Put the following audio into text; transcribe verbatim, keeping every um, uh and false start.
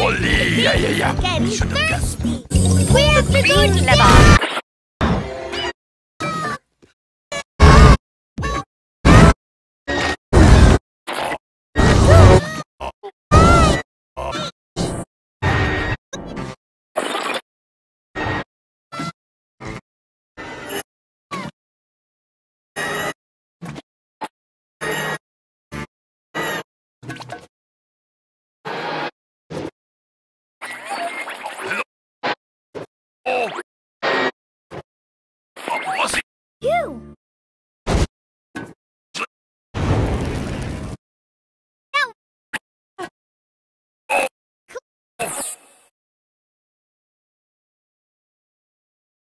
Ollie! Ja, ja, ja. Getting Schon im Gas. thirsty. Where's the green lever?